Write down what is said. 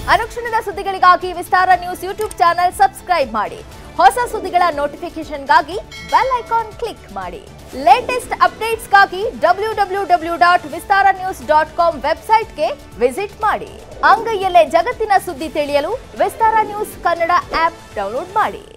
ಅನುಕ್ಷಣದ ಸುದ್ದಿಗಳಿಗಾಗಿ Vistara news YouTube channel subscribe ಮಾಡಿ. ಹೊಸ ಸುದ್ದಿಗಳ ನೋಟಿಫಿಕೇಶನ್ಗಾಗಿ ಬೆಲ್ ಐಕಾನ್ ಕ್ಲಿಕ್ ಮಾಡಿ. ಲೇಟೆಸ್ಟ್ ಅಪ್ಡೇಟ್ಸ್ಗಾಗಿ www.vistaranews.com ವೆಬ್ಸೈಟ್ಗೆ ವಿಸಿಟ್ ಮಾಡಿ. ಅಂಗೈಯಲ್ಲೇ ಜಗತ್ತಿನ ಸುದ್ದಿ ತಿಳಿಯಲು Vistara news Kannada app download ಮಾಡಿ.